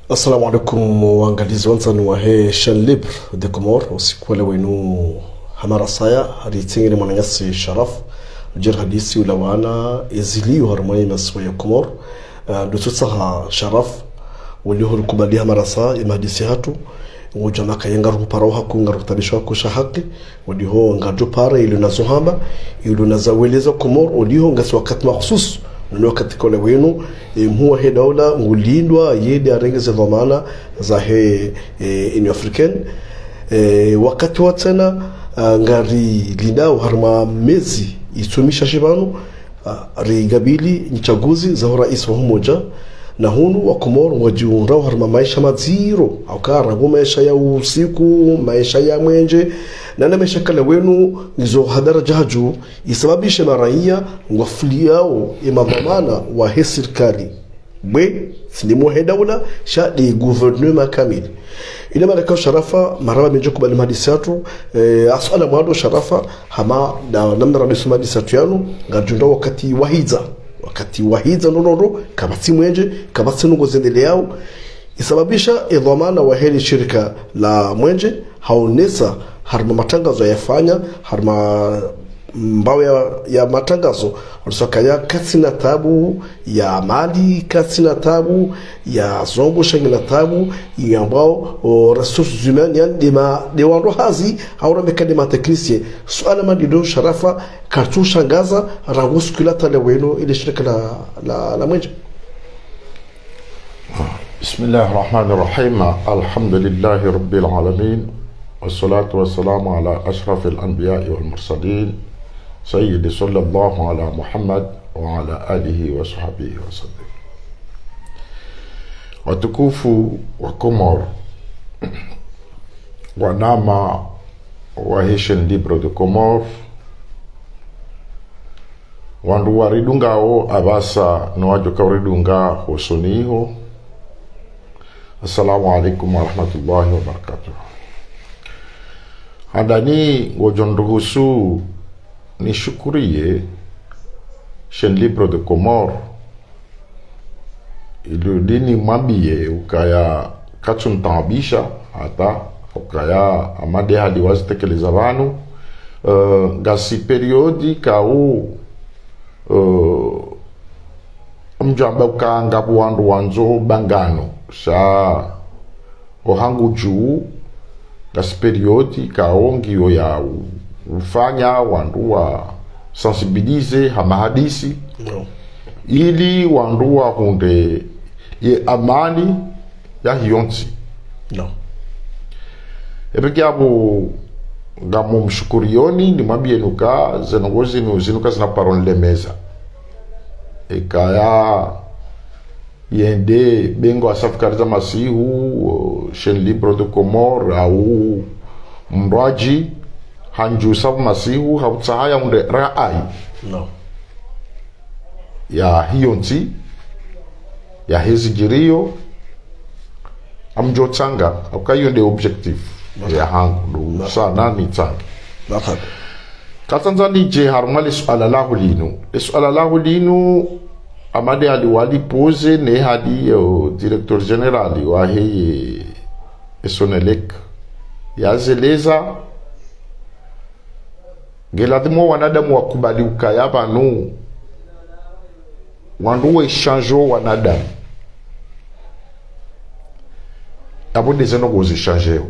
Assalamu alaikum waangalizi wanzanu wa he Chaîne Libre de Comores usikwele wenu hamara saya haritingire mwananyasi Sharaf jir hadisi ulawana ezili harmoni maswa ya Comores dutsaha Sharaf wali hurukubali hamara saya imahadisi hatu ujama kayengaru paroha kungaru tabishwa kusha haki wali ho ngajo pare ili nazohamba ili nazaweleza Comores wali ho ngasi wakati mahsusu ndio katika wale wenu mhuwa he daula ngulindwa yede arengeze dhamana za he in African wakati wa tena ngari lindao harma mezi itumisha shibanu rigabili nchaguzi za rais wa umoja na hunu wa Comores wajiunga harma maisha maziro au kara maisha ya usiku maisha ya mwenje na maisha kala wenu nizo hadara jaju isababishe maraia ngwafuliao imamamana wa he serikali bwe silimu he daula sha di gouvernement kamili ila malaka Sharafa maraba menjo kubali madisatu asala mwado Sharafa hama na namna radisu madisatu yanu ngajunda wakati wahiza nonono kabati mwenje kabati nungo zendeleao isababisha idhamana wa heli shirika la mwenje haonesa harma matangazo yafanya harma mbao ya matangazo ulisokaya kasi na tabu ya mali kasi na tabu ya zongo shangi na tabu ya mbao ressources humaines yani de wando hazi haura mekadema teknisie suala madido Sharafa kartu shangaza rangus kulata leweno ile shirika la mwenje. Bismillahirrahmanirrahim. Alhamdulillahi rabbil alamin. والصلاة والسلام على أشرف الأنبياء والمرسلين سيد صلى الله على محمد وعلى آله وصحبه وسلم. وتكوفوا وكمور وناما وهيشن ليبرو دي كومور wandu waridunga o abasa nwajo kauridunga hosoniho. Assalamu alaikum warahmatullahi wabarakatuh. Hadani ngojonduhusu ni shukuriye Chaîne Libre de Comores ilu dini mabie ukaya kachuntabisha hata ukaya amade hadi wazitekeleza vanu ngasi periodi kau mjamba ukanga buwandu wanzo bangano sa ohangu juu ngasi periodi kaongi ya ufanya wandu wa sensibilize hamahadisi ili wandu wa hunde ye amani ya hionti ebeki abu ngamo mshukurioni ni mabie nuka zenongozi nuzinuka zina parole meza ekaya yende bengo asafukariza masihu Chaîne Libre de Comores au mraji hanju sabu masihu hautahaya unde raai ya hionti ya hezigirio amjotanga akayo nde objective ya hangu sana ni tanga katanzani je harumali suala lahu linu amade aliwali pose ne hadi directeur general wa heye Sonelec yazeleza geladimo wanadamu wakubali ukaya banu wandu wa exchangeo wanadamu abo dezeno gozi exchangeo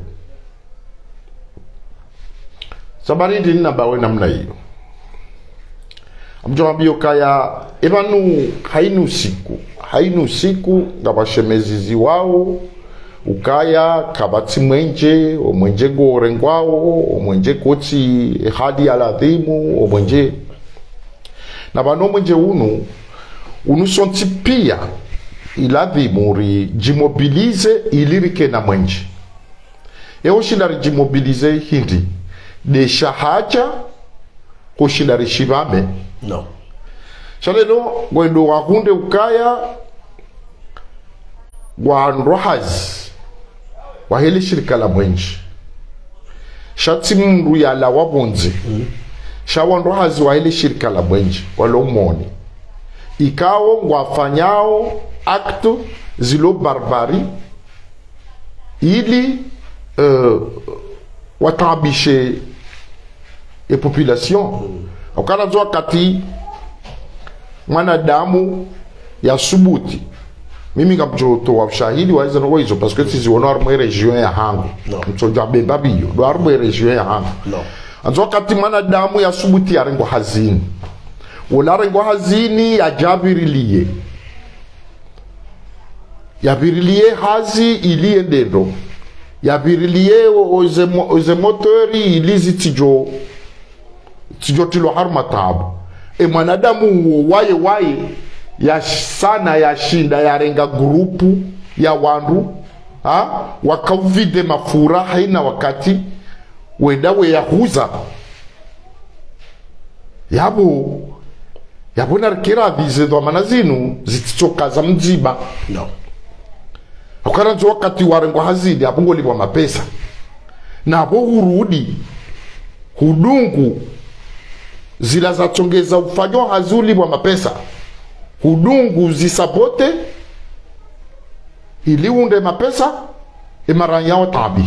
sabari dini na bawe namna hiyo amjawambio kaya ebanu hainu siku ngabashemezizi wao ukaya kabati mwenje gorengwao mwenje koti hadi aladhimu mwenje na bano mwenje unu sonti pia iladhimu ri jimobilize ilirike na mwenje shindari jimobilize hindi de shahaja kushindari shibame shaleno gwendo wakunde ukaya wanrohazi wahele shirika la mwenji shati mndu ya la wabonzi shawanrohazi wahele shirika la mwenji walomoni ikao ngwafanyao acte zilo barbari ili watabishe population. Ukanazo wakati mwanadamu ya subuti mimi ngamjoto wa ushahidi wa hizo hizo parce que sisi wana armo region ya hangu mtoja beba biyo do armo region ya hangu anzo wakati mwanadamu ya subuti ya rengo hazini wala rengo hazini ya jabirilie hazi ili endendo yabirilie oze motori ilizi tijo tilo harma tabu mwanadamu waye ya sana ya shinda ya renga grupu ya wandu wakauvide mafura haina wakati wendawe ya huza yabo narikira bize do manazinu zititokaza mjiba akaranzo wakati warengo hazidi abungoli wa mapesa na abo hurudi hudungu zila za chongeza ufanyo hazuli wa mapesa hudungu zisabote ili unde mapesa imaranyao tabi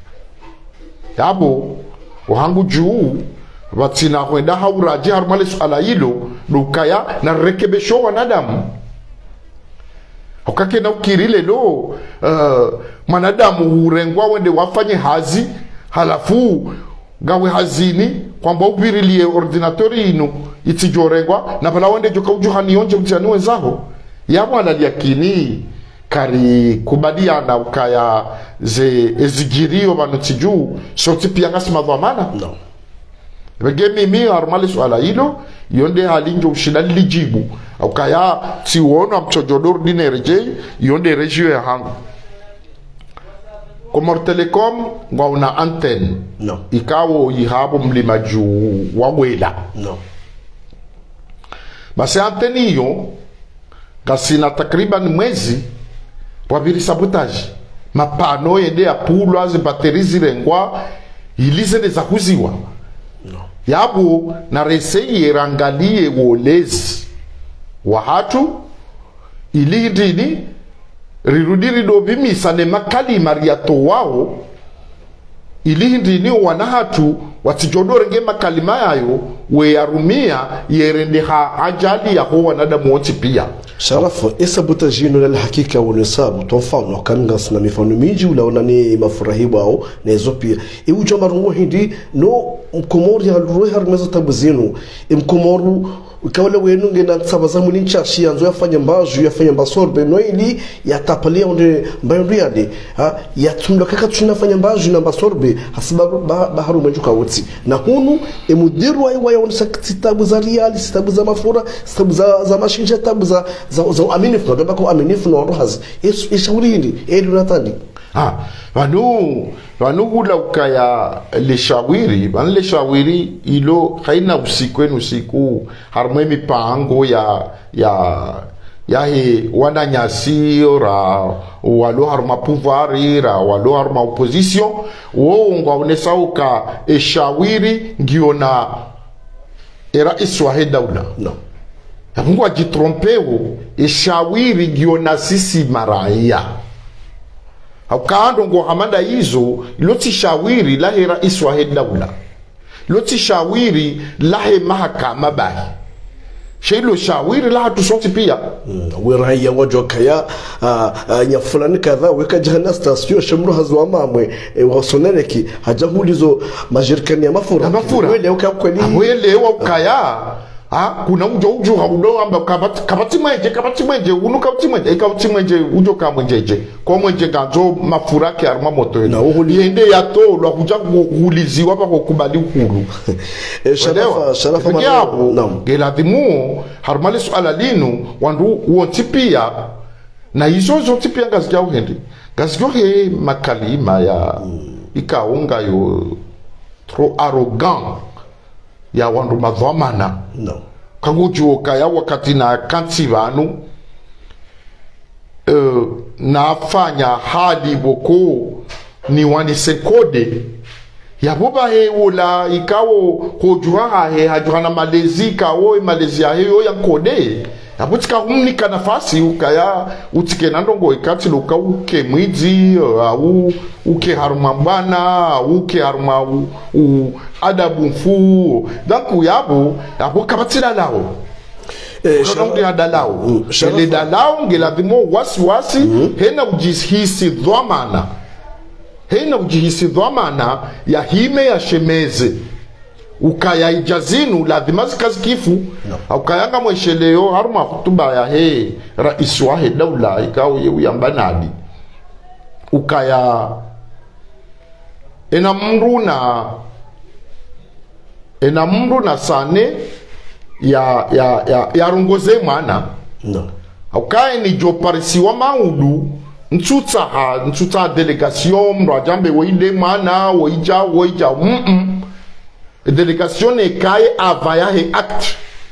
yabo wahangu juu watina huenda hauraji harumale suala hilo dukaya na rekebesho wanadamu ukake na ukirile lo manadamu urengwa wende wafanye hazi halafu gawe hazini kwamba ubirilie ordinatori inu itijorengwa na pala wende joka ujuhani yonje mtiani wenzaho yabo alaliakini kari kubadiana ukaya ze ezigirio banutiju soti piangasi madhamana Bege mimi armali swala hilo yonde halinjo ushidali lijibu ukaya tiwono amchojodor dinereje yonde regio ya hangu Comor Telecom ngauna antenne ikawo yihabo mlima juu wawela basi antenne hiyo kasina takriban mwezi wabiri sabotage mapano yende ya pulo azi bateri zirengwa ilize neza kuziwa yabo na reseye rangalie wolezi wa hatu ili ndini rirudiri do bimisa ne makali mariato wao ili ndini wana hatu watijodore nge makalima yayo we yarumia yerende ha ajali ya ho wanadamu wote pia Sharafu sabotage ino la hakika wonesabu tonfano kangas na mifano miji ulaona ni mafurahibu au nezo pia ujo marungu hindi no mkomori haluroi harmezo tabuzinu mkomoru ukawale wenu ngena tsabaza muni nchashi yanzo yafanya mbasorbe no ili yatapalia onde mbayoriade yatumla kaka tunafanya mbaju na mbasorbe hasibabu baharu majuka wotsi na hunu emudiru aiwa yaonesa kitabu za riali kitabu za mafura kitabu za mashinja kitabu za aminifu na gaba ko aminifu na rohazi ishauri hindi natani vanu hula ukaya leshawiri ilo haina usiku harmwe mipango ya he wananyasio ra walo harma pouvoir ra walo harma opposition wo ngwaonesa uka eshawiri ngiona era iswahe daula Mungu ajitrompewo eshawiri ngiona sisi maraia Haukando ngo hamanda hizo loti shawiri lahe rais wa daula loti shawiri lahe mahakama bahi shelo shawiri laha tusoti pia wiraya wajokaya ya fulani kadha weka jahana station shamru hazwa mamwe wasoneleki hajahulizo majirkani ya mafura wele ukakweli wele ukaya kuna ujo haudo amba kabati mwenje unu kabati mwenje ujo ka mwenjeje kwa mwenje ganzo mafurake arma moto na uhuli yato lo kuja kuuliziwa pa kukubali ukulu sharafa naam geladimu harmali swala linu wandu uontipia na hizo zote pia ngazija uhende ngazija he makalima ya ikaunga yo trop arrogant ya wandu madhamana kangujuo kaya wakati na kanti vanu nafanya hali boko ni wanisekode ya boba he ula ikawo hojua he hajua na malezi kawo malezi ya heyo ya kode abutika humnika nafasi ukaya utike nandongo ikati luka uke mwidzi au uke haruma mbana uke haruma adabu mfu donc yabo kabatira lao Sharafu ya dalao ele dalao ngeladimo wasi hena ujihisi dhamana ya hime ya shemeze ukaya ijazinu lazima zikazikifu ukayanga mwesheleo haruma hutuba ya rais wa daula ikao yambanadi ukaya ena mru na sane ya rungoze mwana ukaya ni joparisi wa maudu ntsuta delegation mro jambe woinde mwana woija delegation ekaye avaya he act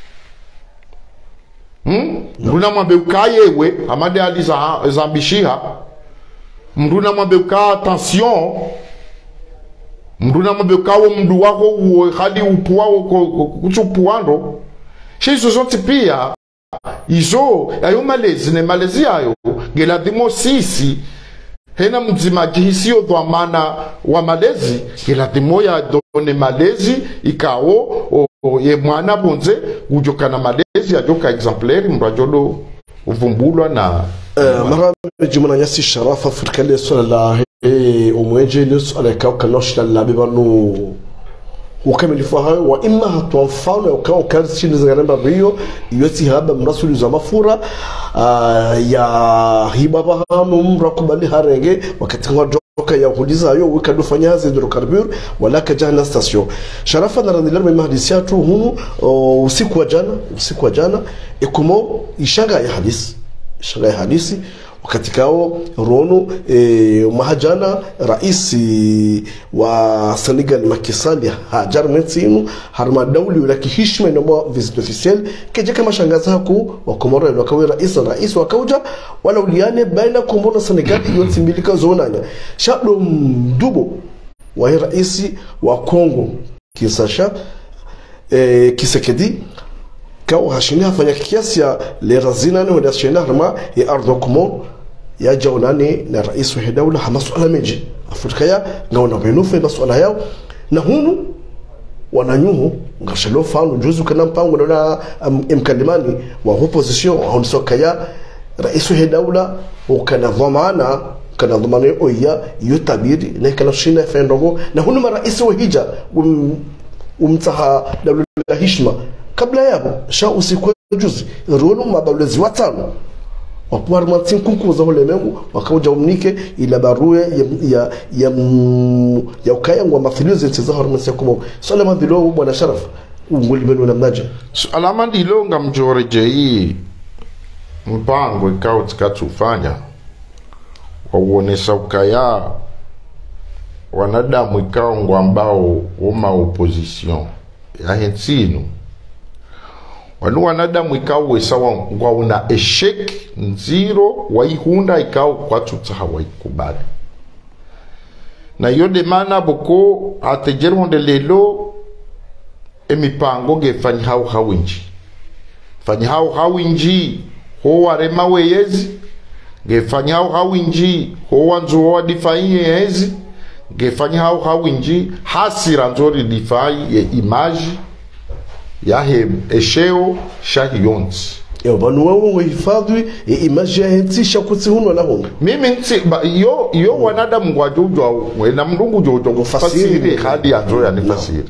mruna mwabeukaye we amade ali zambishiha mruna mwabeuka attention mruna mwabeuka wo mdu wako hadi upuwa kuchupuando shizo zote pia izo ayo malezi ayo geladimo sisi hena mzima jihisio dhamana wa malezi geladimo ya done malezi ikao ye mwana bonze ujokana malezi ajoka exemplaire mrajodo uvumbulwa na mara jumana nyasi sharafa Afrika swala la umweje ni swala ikao kanoshla la bibanu ukamilifu hayo wa imma hatu mfano ukao kazi chini za garamba bio yoti haba mrasuli za mafura ya hibaba hanu mrakubali harenge wakati ngodoka ya kuliza hayo wikadufanya hazi hidrokarbur wala kajana station sharafa na randilar mahadisiatu hunu usiku wa jana ikumo ishanga ya hadisi wakati kao rono mahajana raisi wa Senegal Makisali hajar mensinu harma dawli wala kihishma inomo visit officiel keje kama shangaza haku wa Komoro wakawe rais wakauja wala uliane baina Komoro na Senegal yote mbilika zonanya shado mdubo wa raisi wa Kongo Kinshasa Kisekedi kao hashini hafanya kiasi ya lerazina ni wada shina harma ya ardho Komoro ya jaunani na rais wa daula hamasuala mengi Afrika ya ngaona benufe masuala yao na hunu wananyuhu ngashalo fanu juzu kana mpango na mkalimani wa opposition au soka ya rais wa daula ukana dhamana kana dhamana oya yutabiri na kana shina fendogo na hunu marais wa hija umtaha daula hishma kabla yabo sha usiku juzi rolo mabalozi watano wapuar mantin kuku za ulimwengu wakauja umnike ila barua ya ukaya wa mafilizo za hormasi kama swala mandilo bwana Sharaf ulimwengu na mnaje swala mandilo ngamjoreje hii mpango ikao tikatufanya wauonesha ukaya wanadamu ikao ngwambao uma opposition ya hensinu wanu wanadamu ikawe sawa ngwa una eshek nziro waihunda ikaw kwa tutsaha waikubali na yode mana boko atejeronde lelo emipango gefanyi hawinji ho warema weyezi gefanyi hawinji ho wanzo wa difai yezi gefanyi hawinji hasira nzori difai ye imaji yahe esheo shahiyonzi banu wao wahifadhi image ya henti shakutsi huno na honga mimi nti yo wanadamu wajojo na mndungu jojo kufasiri hadi anzo ya nifasiri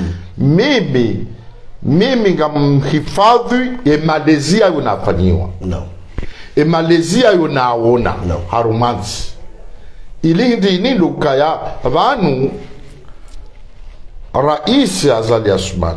mimi ngamhifadhi emalezia yunafanywa emalezia yunaona harumanzi ilindi ni lukaya vanu raisi Azali Assoumani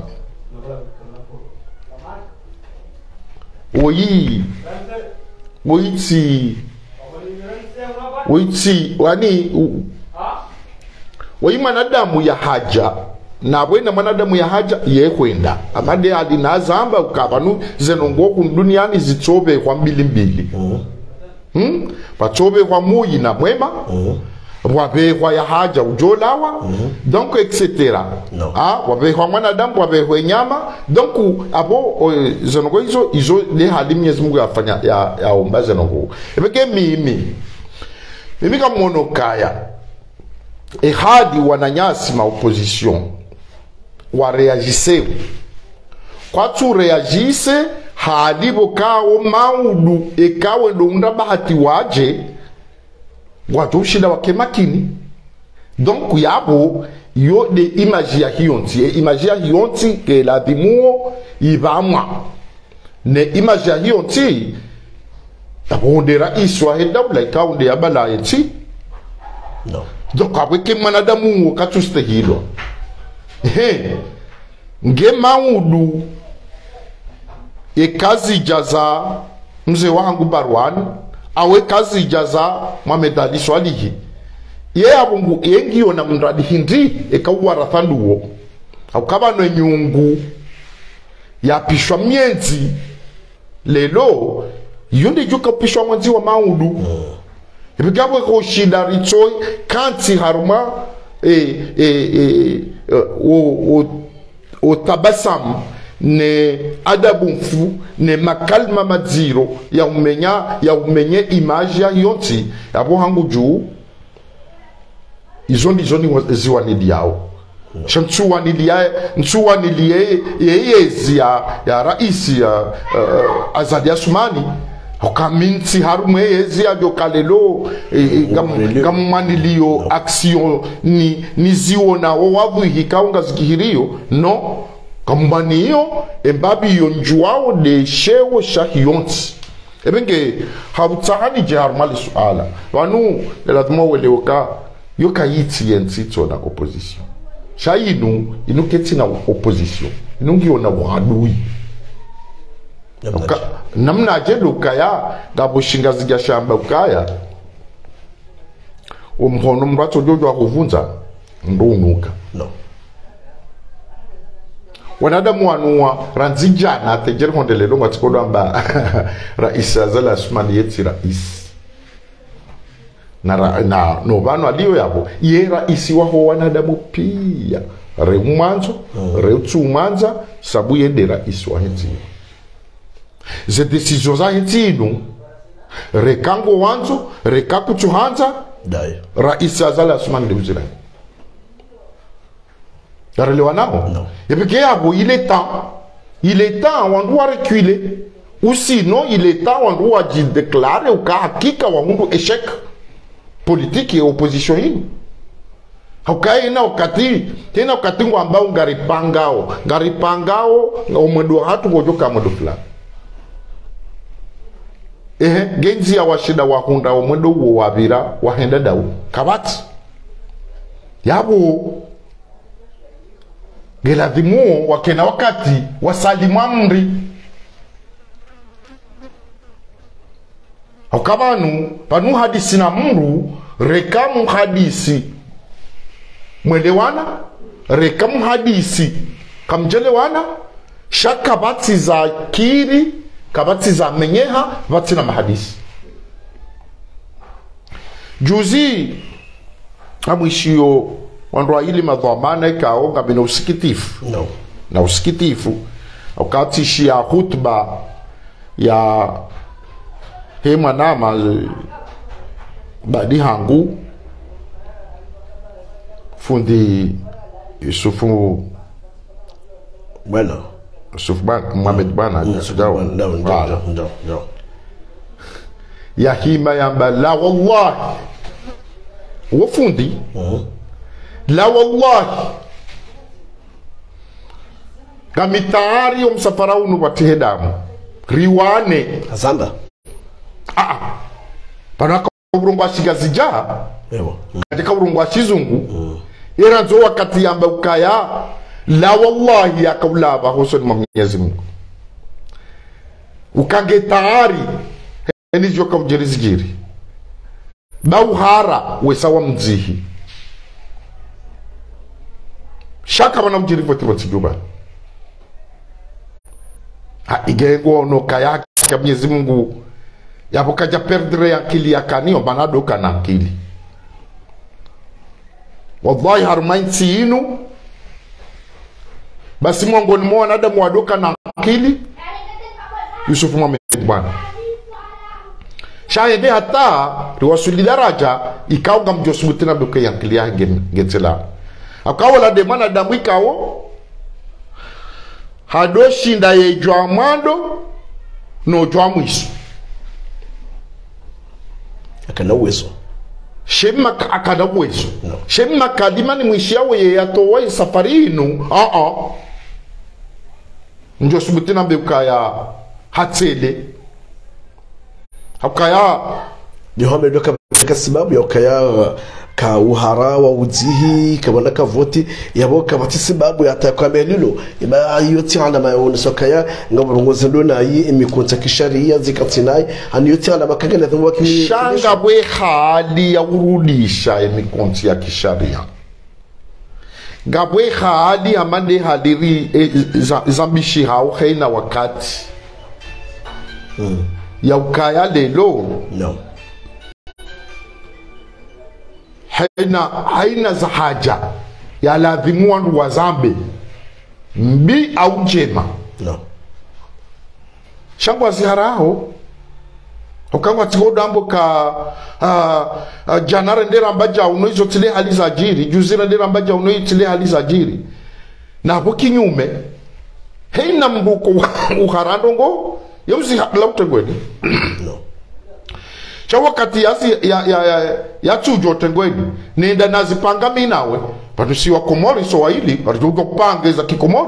wani mwanadamu ya haja na wena mwanadamu ya haja yekwenda amade alinazamba ukabanu zenongoku duniani zitobe kwa mbili patsobe kwa muyi na mwema wabehwa ya haja ujolawa donc etc. No. Wabehwa mwanadamu, wabehwa nyama, donc abo zongo izo le hali Mwenyezi Mungu afanya ya ombaze no. Ebeke mimi kama monokaya hadi wananyasi ma opposition wa reagisse kwa tu reagisse hadi bokao maudu ekawe ndo bahati waje watu ushida wake makini donc yabo yo de image ya hionti ke la dimuo ibamwa ne image ya hionti abonde rais wa hedabla ikaunde yabala yeti no. Donc abweke mwanadamu katuste hilo nge maudu kazi jaza mzee wangu Barwan awe kazi jaza Mohamed Ali Swalihi ye abungu yengiyo na mradi hindi ekauwa rathanduo akaba no nyungu ya pishwa mienzi lelo yunde juka pishwa mwanzi wa maudu ibigabwe ko shida ritoi kanti haruma o tabasam ne adabu mfu ne makalma madziro ya umenye image ya yonti abo hangu juu izoni ziwanili yao nchuwanili yeyezi ya raisi ya Azadi Asumani okaminti harume yezi ya jokalelo gamaniliyo action ni ziona wabu hikaunga zikihirio no kambaniyo embabi yonjuao de shewo shahiyonti ebenge habutahani jaharmali suala wanu eladmo welewaka yoka yiti yentito na opposition shayinu inuketi na opposition inungiyo na wadui namna jeluka ya gabushinga ziga shamba ukaya umhono mrato jojo akuvunza ndunuka no. Wanadamu wanua ranzijana atejeri hondelelo matikodo amba rais Azali Asumani yeti rais na no bano aliyo yabo ye rais waho wanadamu pia reumanzo reutumanza sabu yende rais wa heti ze decisions za heti rekango wanzo rekaku tuhanza dai rais Azali Asumani de uzira Darelewa nao no. Epeke yabo il est temps on doit reculer ou sinon il est temps on doit déclarer au cas hakika wa mundu échec politique et opposition hii haukai na wakati tena wakati ambao ngaripangao omwedo hatu gojoka mwedo fulani genzi ya washida wahunda omwedo uo wabira wahenda dau kabati yabo geladhimu wakena wakati wasalimu amri Okabanu panu hadisi na mru rekamu hadisi mwelewana rekamu hadisi kamjelewana shaka bati za kiri kabati za menyeha bati na mahadisi juzi amwishio wandoa ili madhamana ikaonga bina usikitifu no. Na usikitifu wakati shia hutba ya hema nama badi hangu fundi Yusufu Bwana Yusufu Mohamed Bana no. ya hima yamba la wallahi wafundi la wallahi kamitari umsafara unu watihedamu riwane Azanda panaka urungwa shigazija ewa katika urungwa shizungu iranzo wakati yamba ukaya la wallahi ya kaulaba huson Mwenyezi Mungu ukage tayari eni joka mjerizigiri bauhara wesawa mzihi shaka wana mjirivo tibotijuba igego no kaya kwa Mwenyezi Mungu yapo kaja perdre akili yakani obanado kana akili wallahi harumainti inu basi mwangoni mwa wanadamu wadoka na akili Yusuf Mohamed bwana shahide hata riwasuli daraja ikaunga mjosubutina beke yankili ya getela akawala de mana damu ikawo hadoshi nda yejwa amando no jwa mwisu akana uwezo shema akana uwezo no. Shema kadima ni mwishi yawe ye yatowa safari inu mjosubutina beke ya hatele hakaya Yohame doka kwa sababu ya ukaya ka uhara wa udzihi kabona ka voti yabo kabati sababu ya takamelilu iba yoti ala maona sokaya ngaburungoze ndona yi imikonta kisharia zikatinai aniyoti ala bakagala thwa kimi shanga bwe hali ya urudisha imikonta ya kisharia ngabwe hali amande hadiri zambishi hao haina wakati ya ukaya lelo no haina za haja ya lazimu wandu wa zambi mbi au njema no shangwa ziharao ukangwa tigodo ambo ka janare ndera mbaja unoizo tile hali za jiri juzira ndera mbaja unoizo tile hali za jiri na hapo kinyume haina mbuko uharandongo yauzi laute gweni no cha wakati ya chujo tengweni nenda nazipanga minawe patu si wa Komori so waili patu kupanga za kikomori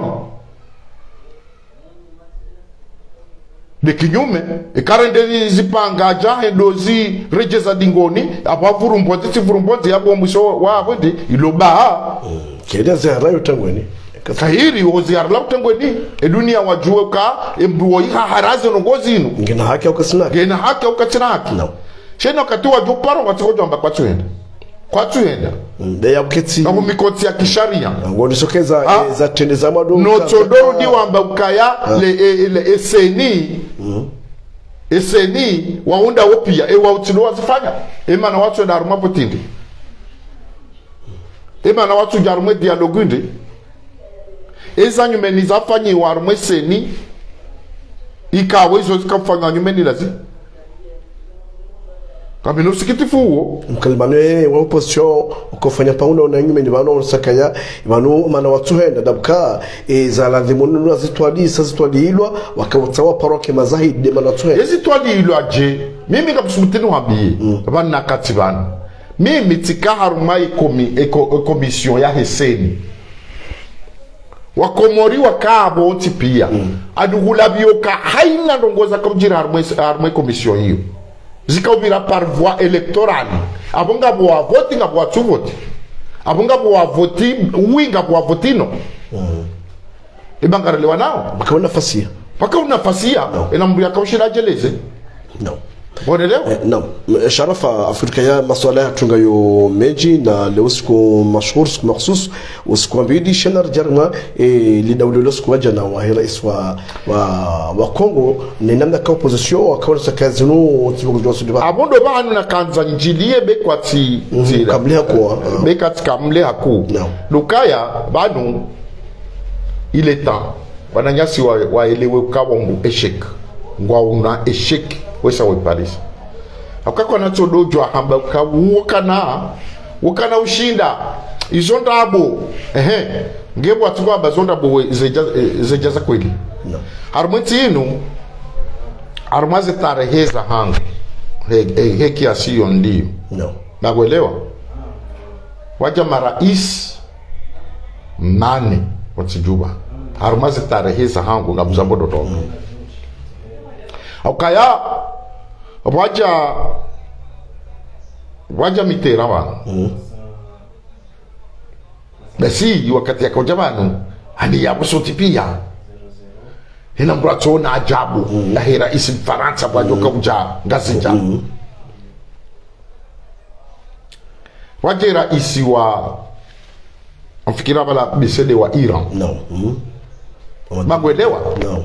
de kinyume ikarende zipanga jahe dozi rejeza dingoni apa vurumbonzi yabo mwisho wa wende iloba keda zarayo tengweni kahiri oziarla utengweni edunia wajue ka embuo iha haraze nongozi inu ngina haki ukatinaki no shena wakati wajuparo watikojo kwa tuenda nde yabuketi na mikoti ya kisharia ngoni sokeza za tende za madu no todoro di wamba ukaya le eseni waunda opia wa utino wazifanya ema na watu da aruma potindi ema na watu jarumwe dialogue ndi eza nyumeni zafanyi wa aruma seni ikawe zo zikafanya nyumeni lazi kabino sikitifu huo mkalimano wa opposition ukofanya pauno na nyume ni bano sakaya bano mana watuhenda dabka za lazimunu azitwali ilwa wakawatawa paroke mazahid de mana tuhe ezitwali ilwa je mimi kabusumutini wabie bana katibana mimi tikaharumai commission ya Heseni wakomori wakabo tipia adugula bioka haina ndongoza kumjira armwe commission hiyo zikaubira par voie électorale abonga boa vote nga boa tu vote abonga boa vote winga boa votino ibangara lewa nao baka unafasia ina mbuya kaushira jeleze no bonelewa no sharafa Afrika ya masuala ya tunga yo meji na leo siku mashhur siku mahsus usiku mbili shenar jarma lidawlo siku wajana wa rais wa Kongo ni namna ka opposition wakaona sakazinu tibugo sudiba abondo banu na kanza njilie bekwati kamle ko bekati kamle haku lukaya banu ile temps wananyasi waelewe kabongo eshek ngwa una eshek wesa we Paris akako na tsodojo hamba ukana ushinda izonda abo ngebo atwa bazonda bo zejaza kweli no harmati inu armaze tareheza hanga heki asiyo ndio no nakuelewa waja marais nane watijuba armaze tareheza hanga ngabuzambodo to akaya waja mitera bana basi wakati ya kujabanu hadi ya busoti pia hina mbrato na ajabu na hera isi Faransa wajoka uja ngazinja waje raisi wa mfikira bala bisede wa Iran no magwelewa no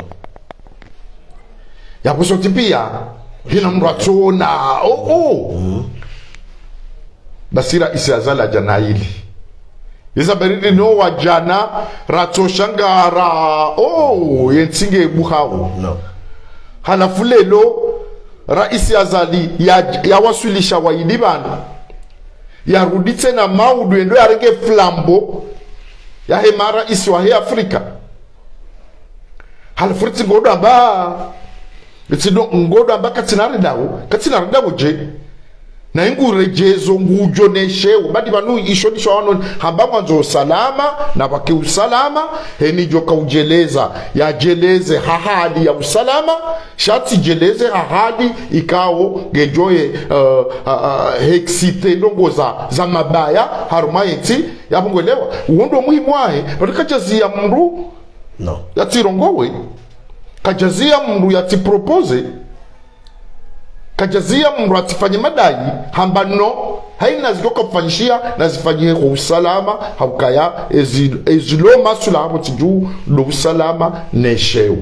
ya busoti pia hina mbrato na basira isi azala janaili Isaberidi no wajana ratoshangara yensinge buhao. No. Halafu lelo Raisi Azali ya wasulisha waidibana ya rudite na maudu endo ya renge flambo ya hemara isi wa he Afrika. Halafu riti ngodo amba iti ngodo amba katinari dawo je na ingu rejezo ngujo neshewo badi banu ishodisho wano hamba mwanzo salama na waki usalama heni joka ujeleza ya jeleze hahadi ya usalama shati jeleze hahadi ikao gejoye hexite nongo za mabaya haruma yeti ya mungwelewa uondo muhimu wahe kajazi ya mru no yati rongowe kajazi ya mru yati propose kajazia mru atifanye madai hambano haina zikoka kufanyishia na zifanyie kwa usalama haukaya ezilo masula hapo tiju do usalama nesheo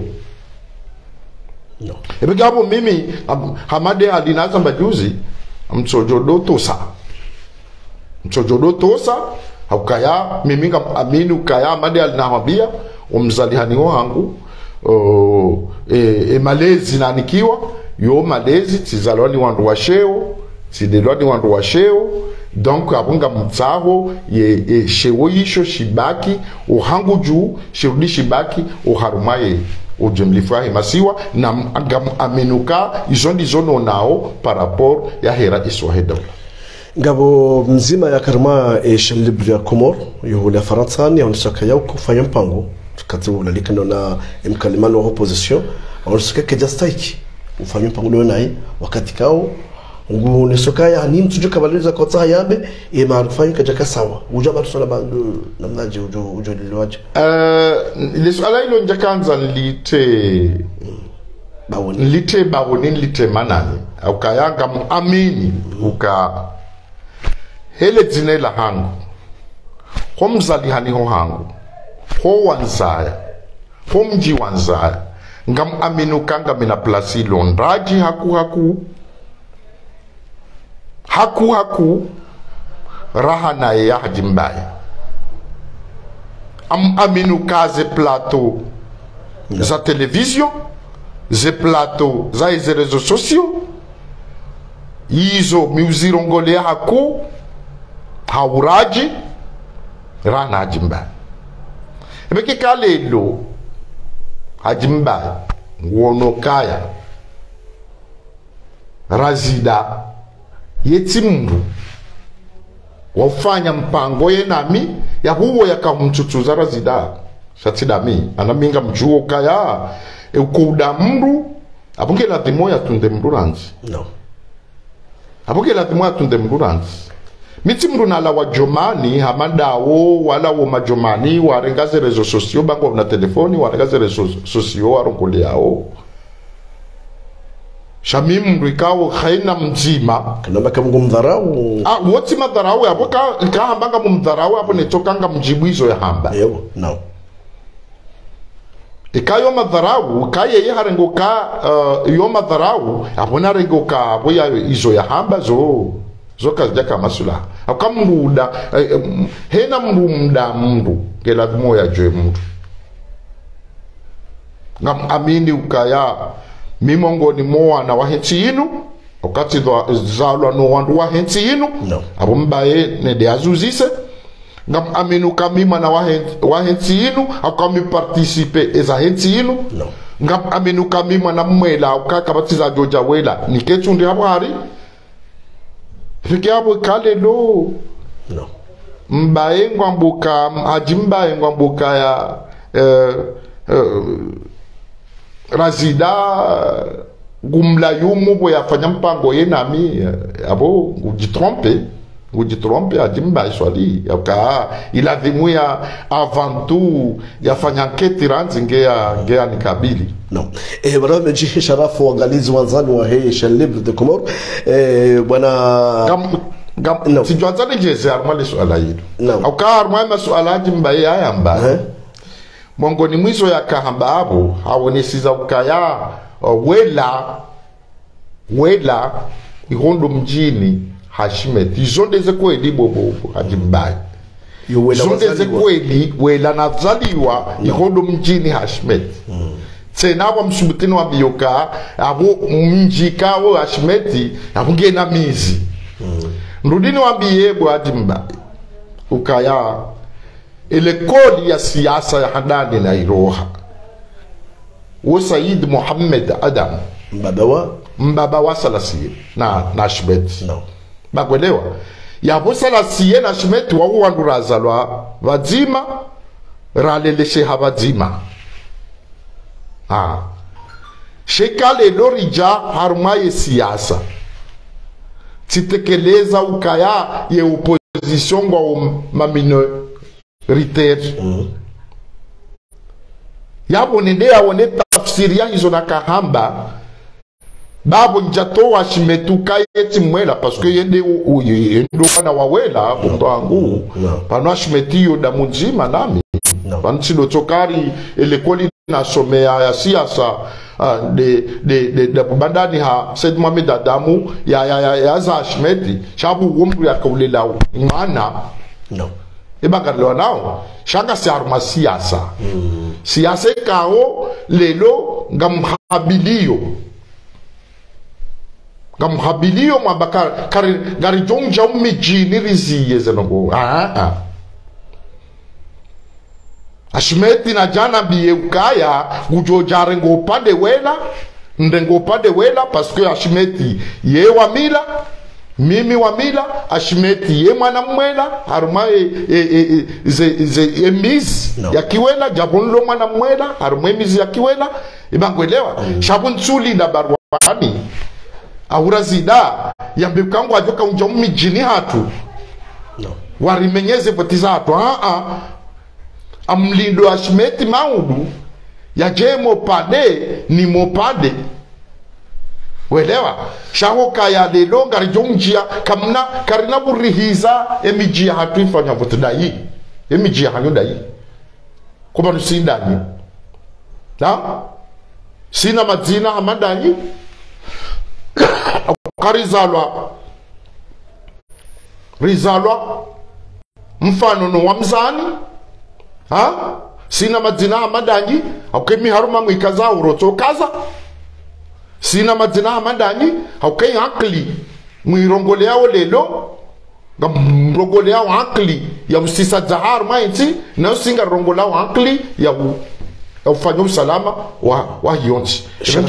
no ebe hapo mimi Hamade alinaza majuzi mchojodo tosa haukaya mimi amini ukaya Hamade alinahambia umzalihani wangu malezi na nikiwa yo malezi tizalwani wandu wa sheo tidelwani wandu wa sheo donc abunga mtsaho ye sheo yisho shibaki uhangu juu shirudi shibaki uharumaye ujemlifahi masiwa na aminuka izondi zono nao par rapport ya hera iswaheda ngabo mzima ya karma Chaîne Libre ya Comor yuhula Faransa onisaka yao kufanya mpango kati ulalika na mkalimano wa opposition onisaka keja strike ufanye mpango naye wakati kao ngu nesokaya ni mtujo kabaliza kwa tsa yambe e marufanya kaja sawa ujaba tusala bandu namnaje ujo lilwaje ile swala hilo njakanza lite manani au kayanga muamini uka hele zinela hangu homzali hani ho hangu ho wanzaya homji wanzaya ngam aminu kanga mina plasi londraji haku raha na ya hajimbaya aminu kaze plateau za television ze plateau za ize rezo sociaux izo miuzirongole haku hauraji raha na hajimbaya ebeke kalelo hajimba wonokaya razida yetimru wafanya mpango yenami ya huo yakamchuchuza razida shatidami anaminga mjuo kaya ukuda mru apunge latimo ya tunde mruranzi no apunge latimo ya tunde mruranzi mitimru nala wa jomani hamadawo wala wo majomani warengaze rezo sociaux bango na telefoni warengaze rezo sociaux waronkole yao shamim rikao khaina mzima kana baka mdharau woti madharau hapo ka hambanga mdharau hapo netokanga mjibwizo ya hamba yebo no ikayo madharau kaye yarengoka yo madharau abona rengoka boya izo ya hamba zoka jaka masula akamruda hena mru kela moya jwe mru ngam amini ukaya mimongoni moa na wahenti inu wakati zalwa no wandu wahenti inu no abombaye ne de azuzise ngam aminu kamima na wahenti inu akami participer eza henti inu no ngam aminu kamima na mwela ukakabatiza joja wela niketundi habari fiki hapo kale lo no mbaye ngwambuka ajimbaye ngwambuka ya razida gumla yumu bo yafanya mpango yenami abo ujitrompe ajimbaye swali yaka ilazimu ya avant tout yafanya nketi ranzi ngea nikabili no barnaamij sharafu waangalizi wanzani wa Chaîne Libre de Comor bwana no sijuanzani jeze armali swala hilo no au ka armali swala ajimbaye haya mbaya mongoni mwizo ya kahamba abo hawonesiza ukaya wela ihondo mjini Hashimet izonde ze kweli bobo ajimbaye zundeze kweli wela nazaliwa ihodo mjini Hashmet tena wa msubutini wa biyoka abo mjika wa Hashmeti abungena mizi ndudini wambiye bwadimba ukaya ile kodi ya siasa ya Hadani na Iroha wa Said Muhammad Adam mbaba wa Salasiye na Hashmet bakwelewa yabo Salasiye na Hashmet wa wandurazalwa wazima raleleshe habazima shekale lorija harumaye siasa titekeleza ukaya ye opposition kwa minoritaire yabo nende awone tafsiri ya hizo na kahamba babo njato wa Shimetuka yeti mwela parce que yende wana wawela bondo wangu pano Shimetiyo da munjima nami pano silo chokari elekoli na somea ya siasa de bandani ha Said Mohamed Adamu ya za Hashmeti shabu wumbu ya kaulela imana ebagalewa nao shaka si arma siasa siasa kao lelo ngamhabilio mabakar gari jonja umijini riziye zenongo Hashmeti na jana biye ukaya gujojare ngopande wela ndengopande wela parce que Hashmeti ye wa mila mimi wa mila Hashmeti ye mwana mwela haruma emiz ya kiwela jabunlo mwana mwela haruma emiz ya kiwela ibangwelewa shabun tsuli na barwani ahura zida yambe kangu ajoka unja umijini hatu warimenyeze potiza hatu amlindo Hashmeti maudu ya je mopade ni mopade welewa shaho kaya lelo ngarijonjia kamna karina burihiza emijia hatu ifanya votudai emijia hanyo dai kuba nusindani sina mazina hamadani rizalwa mfano no wamzani sina madzina amadanyi aukemi haruma mwikaza uroto kaza sina madzina amadanyi aukei akli mwirongolea lelo ngamrongolea akli ya usisa zahar maiti na usinga rongolea akli ya ufanya usalama wa hionzi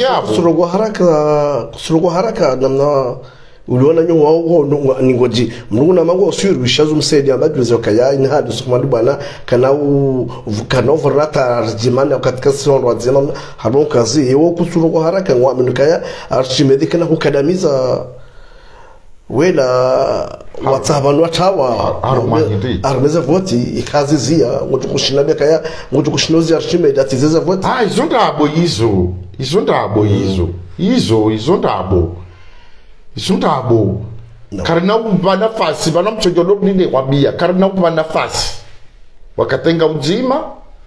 kusurugo haraka namna uliona nyo wao ningoji mlunguna mango osuru bishazu msedi ambaje kaya ina hadu sukumadu bana kana overata arjimana katika sio wazima habon kazi yewo kusurugo haraka ngwa minukaya archimedi kana hukadamiza wela watabanu watawa armeza voti ikazizia ngoto kushinabia kaya ngoto kushinozi archimedi atizeza voti izondabo izondabo karina uba nafasi bana mchojolo nini wabia karina uba nafasi wakatenga ujima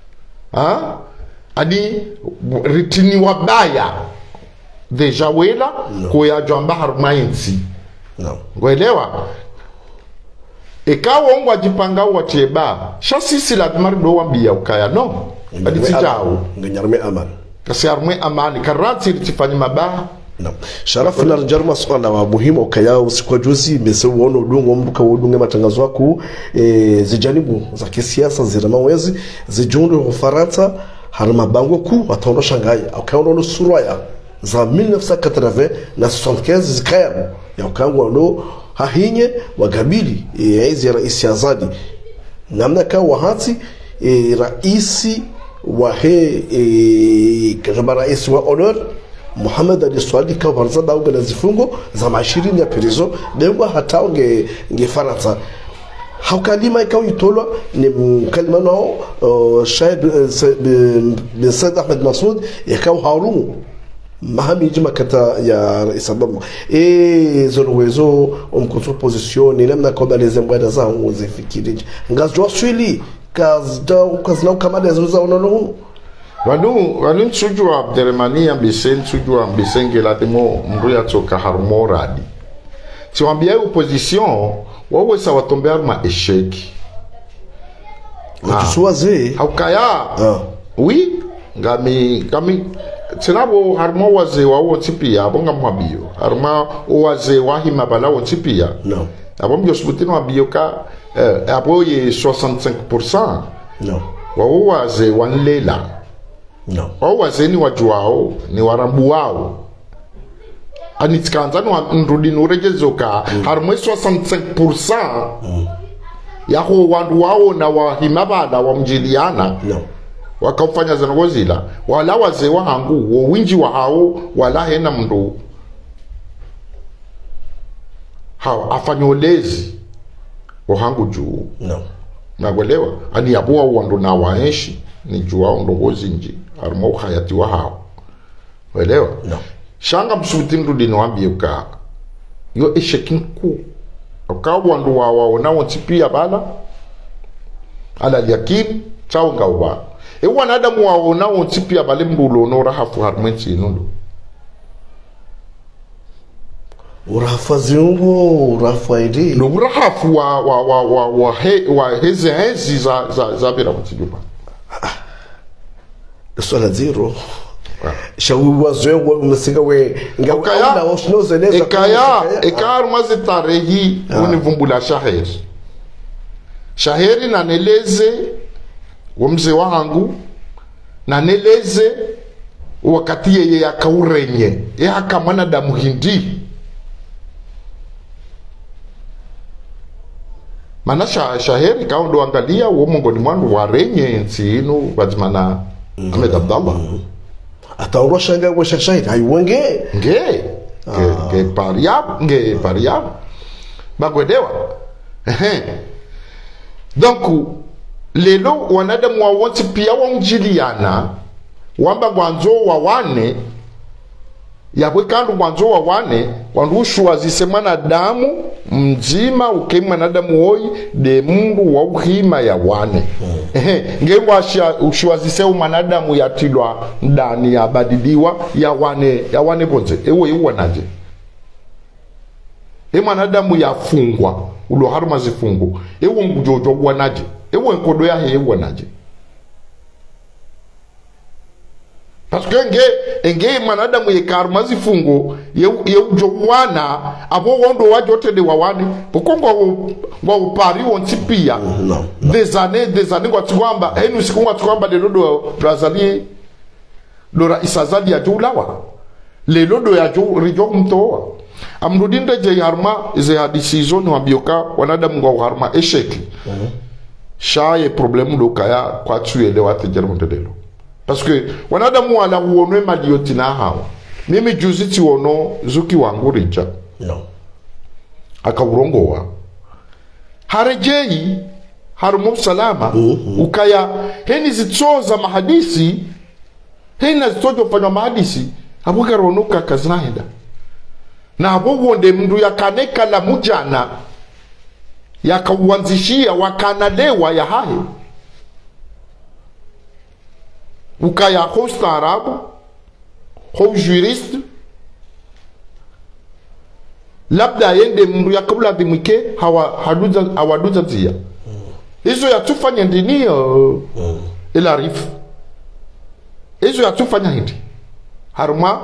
ani ritini wabaya deja wela kuya jamba harumainzi ngwelewa ikawa ongwa jipanga watieba shasisi la marido wabia ukaya no aditijao ngenyarme aman kasi arme amani karati ritifanya mabaha Sharafu na njaruma swala wa muhimu kaya usiku juzi mesewa wono udungo mbuka udunge matangazo wako zijanibu za kisiasa ziramawezi zijundu Ufaransa harima bango ku wataono Shanghai akaono suraya za 1980 na 75 zikaya ya ukangu wano hahinye wagabili hizi raisi Azadi namna ka wahati raisi wa kama raisi wa honor Muhammad Ali Swadi kwa barzaba ugala zifungo za 20 ya perizo dengo hata nge Faransa haukalima ikaw itolwa ni mkalima nao Shahid bin Said Ahmed Massoud ikaw harumu mahami jima kata ya Rais Abdallah zonwezo umkutu position ni namna kwa baleze mbada za uzifikiri ngazwa swili kazna kamada za unono wanu nsujua Abderrahmani mbisen nsujua mbisenge la demo mruya toka harmoradi tiwambia opposition wawe sa watombea ma esheki Utusuwaze. Haukaya. Oui, ngami Senabo harma waze wa wotipia bonga mwabio. Harma waze wa himabala wotipia. Non. Abo mjosbutino wabio ka abo ye 65%. Non. Wa waze wanlela. Non. Wa waze ni wajuao, ni warambu wao. Anitikanza nrudi nurejezoka harma 65% yaho wandu wao na wa himabala wa mjiliana. Non. Wakafanya zanogozila wala wazee wa hangu wo winji wa hao wala hena mndu hao afanyolezi wa hangu juu nakuelewa ani yabuwa wandu na waenshi ni juu ndongozi nji armo hayati wa hao uelewa shanga msutindu dinwambie uka yo eshekinku uka wandu wa na wontipia bala ala yakini chao ngauba wanadamu waona wontipia bale mbulo no rahafu harmenti nundu urahafu zingo urahafu idi no urahafu wa hezi za bila mtijuba swala zero shawu wazo umesiga we ngakaya washnozeleza ekaya maze tarehi univumbula shaheri na neleze wamze wangu na neleze wakati yeye yakaurenye yakamana damu hindi mana shaheri kaundo angalia wo mongoni mwandu warenye nsinu wazimana Ahmed Abdallah ataurwa shanga wa shahidi aiwenge nge pariab bagwedewa donc lelo wanadamu wa wonti pia wonjiliana wamba gwanzo wa wane yabwe kandu gwanzo wa wane wandu wazisemana damu mzima ukemwa na damu hoi de mungu wa uhima ya wane ngengwa ushwazise umanadamu yatilwa ndani ya badiliwa ya wane bonze ewe wanaje manadamu yafungwa ulo haruma zifungu ewe ngujojo wanaje ewe nkodo ya he wanaje parce que enge manadamu ye karma zifungu ye ujowana abo wondo wajote de wawane pokongo wa upari wontipia des années kwa twamba enu sikungwa twamba de lodo brazali lora isazali ya julawa le lodo ya rijo mtoa amrudinde je harma ze hadisizo no ambioka wanadamu ngwa harma esheki shaye problème do kaya kwa tuele wate jermo dedelo parce que wanadamu wala uonwe malioti na hao mimi juziti wono zuki wangu richa akaurongowa harejei harumu salama ukaya heni zitoza mahadisi heni zitojo fanywa mahadisi abuka ronuka kaznahida na abuwonde mndu yakaneka la mujana yakauanzishia wakanalewa ya hahe ukaya hosta arabu ho juriste labda yende mndu yakabula dhimike hawaduza zia hizo yatufanya ndini ilarifu hizo yatufanya hindi haruma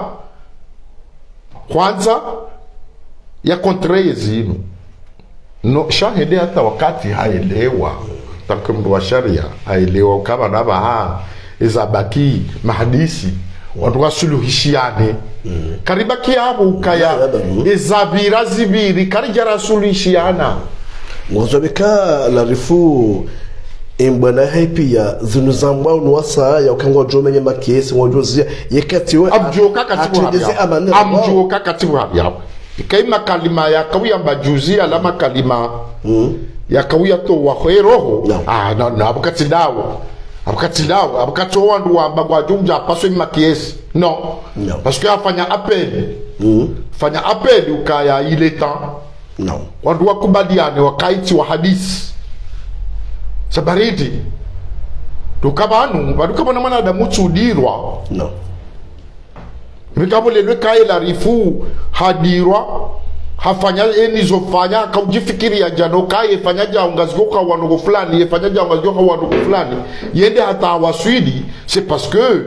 kwanza ya kontreye zinu no shahede hata wakati haelewa takumdu wa sharia haelewa ukaba naba izabaki mahadisi watu wasuluhishiane karibaki hapo ukaya izabira zibiri karijara suluhishiana ngozobeka la rifu imbana happy ya zinuzamba unwasa ya ukangwa jomenye makesi ngojozia yekatiwe abjoka katibu hapo ikaima kalima ya kawia bajuzi alama kalima ya kawia to wa roho na abukatidawo abukato wandu wamba kwa jumja paswe makiesi parce que afanya appel fanya appel ukaya ile temps wandu wakubaliane wakaiti wa hadisi sabaridi tukabanu badukabona mana da mutsudirwa bikabo lelwe kaye la rifu hadirwa hafanya enizofanya kaujifikiria jano kai fanyaje ungazigoka wandugu fulani yefanyaje ungazigoka wandugu fulani yende hata waswidi c'est parce que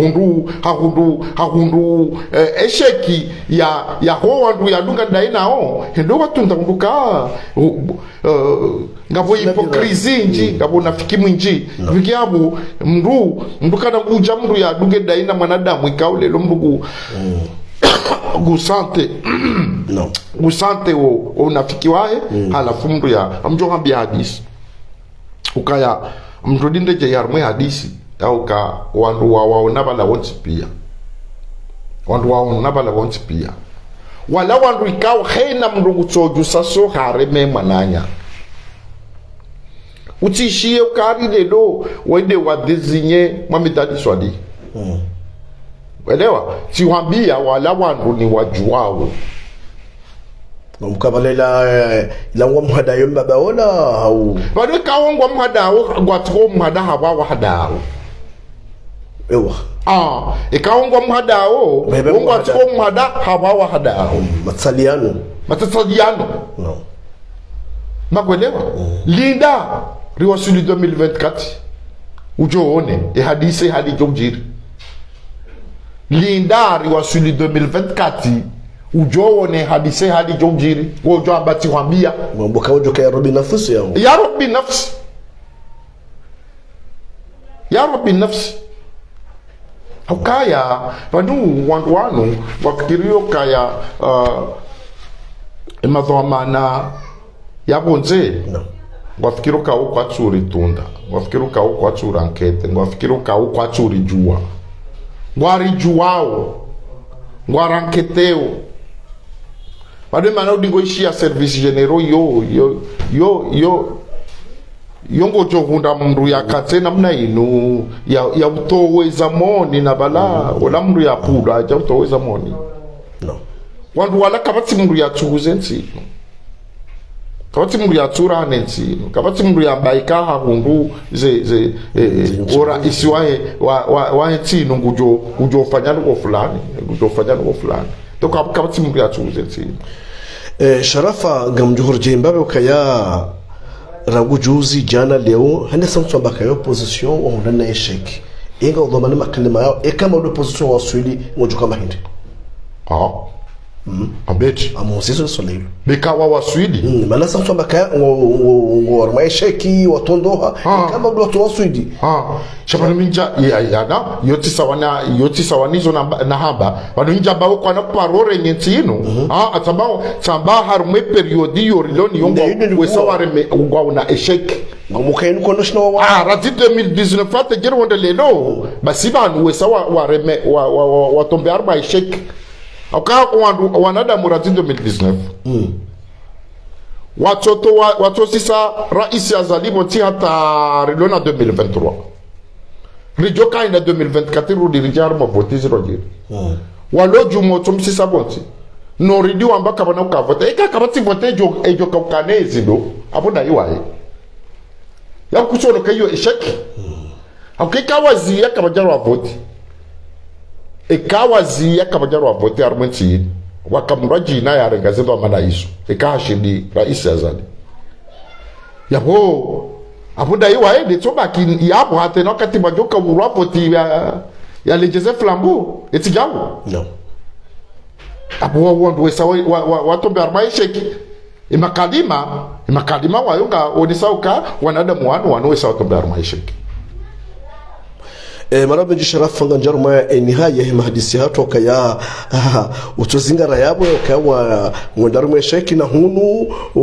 hakundu esheki ya ho wandu ya dunga dainao hendo watunda nduka ngabo hipokrisi nji ngabo nafiki mwinji vikiabu mnduka uja mndu ya dunga daina mwanadamu ikaule lo mndugu gusante no gusante o nafiki wae halafu mndu ya amjohambia hadisi ukaya mndu dinde je yarmwe hadisi au ka wandu waona bala wonsi pia wandu waona bala wonsi pia wala wandu ikao hena mndu gutsoju saso hareme mananya utishie ukari lelo wende wadezinye mamitadi swadi elewa siwambia wala wandu ni wajuao mkabalela ilangwa mhada yomba baola au bado kawongwa mhada gwatko mhada hawa wahadao ewa ikawongwa mhadao wongwa tko mhada hawa wahadao matsaliano no makwelewa linda riwasuli 2024 ujoone hadisi hadi jojiri linda riwasuli 2024 ujoone hadisi hadi jojiri wojo abati wambia mboka wojo ka rabbi nafsi ya rabbi nafsi hukaya wanu wanu wakirio kaya emadhamana yabonze no wafikiro ka uko atsuri tunda wafikiro ka uko atsura ankete wafikiro ka uko atsuri jua ngwari juao ngwaranketeo bado mana udingo ishia service general yo ngojo hunda mndu ya katena mna inu ya utoweza moni na bala wala mndu ya puda aja utoweza moni no wandu wala kabati mndu ya tuguzensi kabati mndu ya tura hanensi kabati mndu ya baika hundu ze ora isiwae wa hetino ngujo fanyano ko fulani to kabati mndu ya tuguzensi sharafa gamjuhur jembabe ukaya ragu juzi jana leo hande samswa bakayo position wa hundana esheki inga udhamani makalima yao kama ule position wa swili ngojo kama hindi abeti amusizo soleil bikawa waswidi mana samswa bakaya ngorma esheki watondoha kama ule watu waswidi shabana minja ya yoti sawanizo na hamba bado minja bawo kwa na parore nyentino atabao tamba harume periodi yoriloni yongo wesawareme ugwa na esheki ngomukaini kono shino wa rati 2019 fate jero wonde lelo basiba nu wesawa wareme wa tombe arba esheki aka wanada murati 2019 watoto sisa raisi azalibo ti hata rilona 2023 rijoka ina 2024 rudi rijar ma vote zero jiri walo jumo tum sisa bonti no ridi wamba kabana ka vote eka kabati vote ejo ka kanezi do abunda yiwaye ya kuchono kayo esheki akika wazi ya kabajaro wa vote ekawazi ya kabajaro wa vote armenti wakamuraji na ya rengazedo amana isu ekashidi raisi azali yabo abuda yiwa ede to baki yabo hate no kati bajoka urapoti ya lejeze flambo etijawo no abo wondu wesa watombe armai sheki imakadima wayonga odisauka wanadamu wanu wesa watombe armai sheki marabe jisharafa nganjaruma nihaya hima hadisi hato kaya utozingara yabo kawa mwendarume sheki na hunu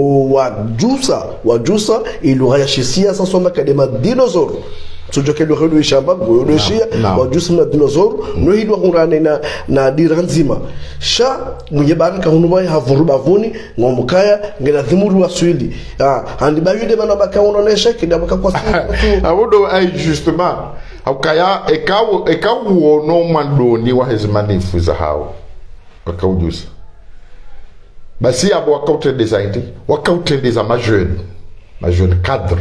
wajusa ilugha ya shisia sasa makadema dinosaur tujoke lugha ya shamba goyoshia wajusa na dinosaur no hidwa hurane na diranzima sha mwenye baraka hunu bai havuruba vuni ngomukaya ngena dhimuru waswili andi bayude bana bakawono na sheki da bakakwa awodo ai justement haukaya ekawo no mandoni wa hezimanifu za hao wakaujusa basi abo wakautendeza majeune cadre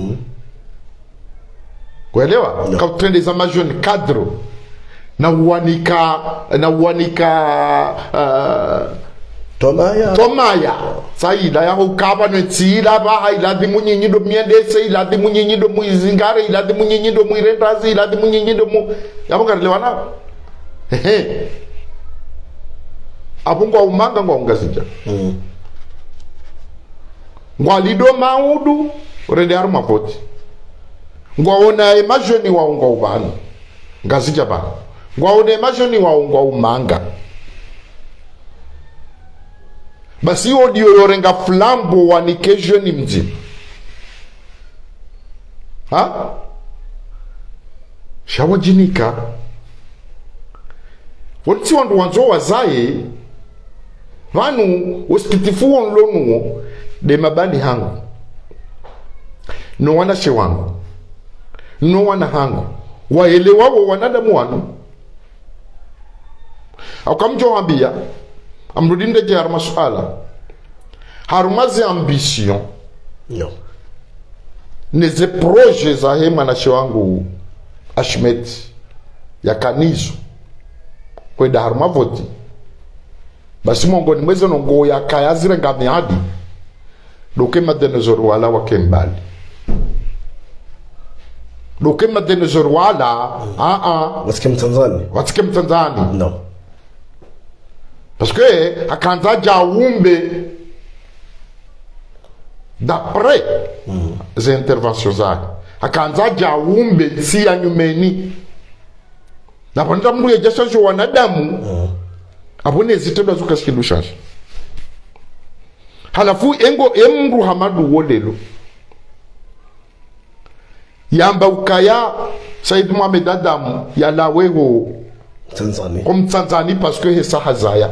kuelewa kautendeza majeune cadre na uanika tomaya saila ya hukaba no tsila ba ila di munyinyi do miendese ila di munyinyi do muizingare ila di munyinyi do muirendazi ila di munyinyi do mu yamukarle wana abungwa umanga ngwa ungazija ngwa lido maudu urende aruma poti ngwa ona imagine wa ngwa ubana ngazija ba ngwa ona imagine wa ngwa umanga basi audio yorenga flambo wanikejo ni mji ha shawajinika wonti wandu wanzo wazaye vanu usikitifu onlonu de mabani hangu no wana shewangu no wana hangu waelewa wanadamu wanu akamjo hambia amrudinde je harma suala harumazi ambition no neze proje za hema na shewangu Ashmet ya kanizo kwenda harma voti basi mongoni mweze nongo ya kayazire ngamiadi doke madenezor wala wakembali doke madenezor wala wasike Mtanzania no parce que akanza jaumbe d'après les interventions zake akanza jaumbe si ya nyumeni na panda mbu ya jasho wanadamu abone zitendo zuka skilusha halafu engo emru hamadu wodelo yamba ukaya Said Mohamed Adam ya laweho Tanzania comme Tanzanie parce que ça hazaya